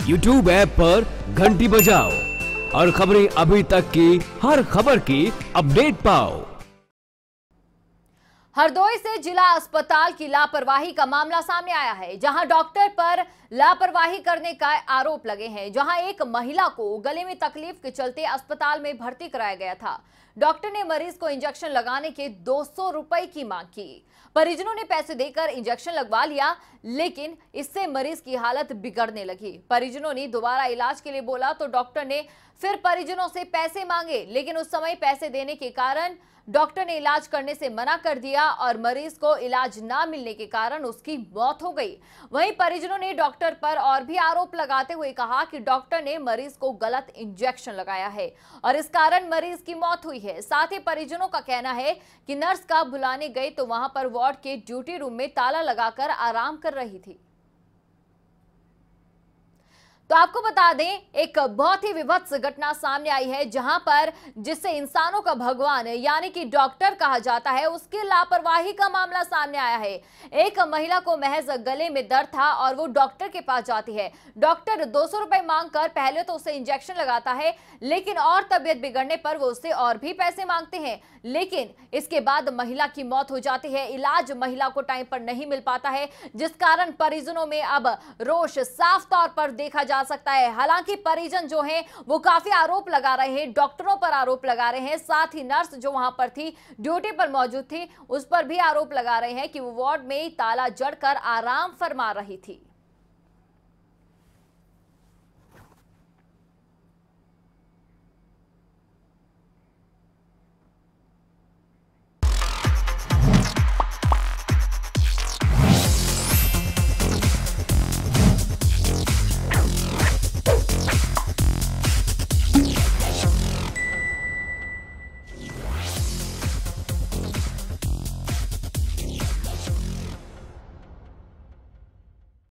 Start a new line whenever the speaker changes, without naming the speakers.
YouTube app पर घंटी बजाओ और खबरें अभी तक की हर खबर की अपडेट पाओ।
हरदोई से जिला अस्पताल की लापरवाही का मामला सामने आया है, जहां डॉक्टर पर लापरवाही करने का आरोप लगे हैं। जहां एक महिला को गले में तकलीफ के चलते अस्पताल में भर्ती कराया गया था। डॉक्टर ने मरीज को इंजेक्शन लगाने के 200 रुपए की मांग की। परिजनों ने पैसे देकर इंजेक्शन लगवा लिया, लेकिन इससे मरीज की हालत बिगड़ने लगी। परिजनों ने दोबारा इलाज के लिए बोला तो डॉक्टर ने फिर परिजनों से पैसे मांगे, लेकिन उस समय पैसे देने के कारण डॉक्टर ने इलाज करने से मना कर दिया और मरीज को इलाज ना मिलने के कारण उसकी मौत हो गई। वहीं परिजनों ने डॉक्टर पर और भी आरोप लगाते हुए कहा कि डॉक्टर ने मरीज को गलत इंजेक्शन लगाया है और इस कारण मरीज की मौत हुई है। साथ ही परिजनों का कहना है कि नर्स का बुलाने गई तो वहां पर वार्ड के ड्यूटी रूम में ताला लगाकर आराम कर रही थी। तो आपको बता दें, एक बहुत ही विभत्स घटना सामने आई है, जहां पर जिससे इंसानों का भगवान यानी कि डॉक्टर कहा जाता है, उसकी लापरवाही का मामला सामने आया है। एक महिला को महज गले में दर्द था और वो डॉक्टर के पास जाती है। डॉक्टर 200 रुपए मांगकर पहले तो उसे इंजेक्शन लगाता है, लेकिन और तबियत बिगड़ने पर वो उससे और भी पैसे मांगते हैं। लेकिन इसके बाद महिला की मौत हो जाती है। इलाज महिला को टाइम पर नहीं मिल पाता है, जिस कारण परिजनों में अब रोष साफ तौर पर देखा जा सकता है। हालांकि परिजन जो हैं वो काफी आरोप लगा रहे हैं, डॉक्टरों पर आरोप लगा रहे हैं। साथ ही नर्स जो वहां पर थी, ड्यूटी पर मौजूद थी, उस पर भी आरोप लगा रहे हैं कि वो वार्ड में ताला जड़कर आराम फरमा रही थी।